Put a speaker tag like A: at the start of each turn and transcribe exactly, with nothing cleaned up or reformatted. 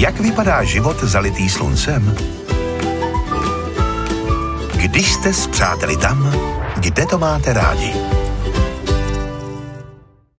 A: Jak vypadá život zalitý sluncem? Když jste s přáteli tam, kde to máte rádi.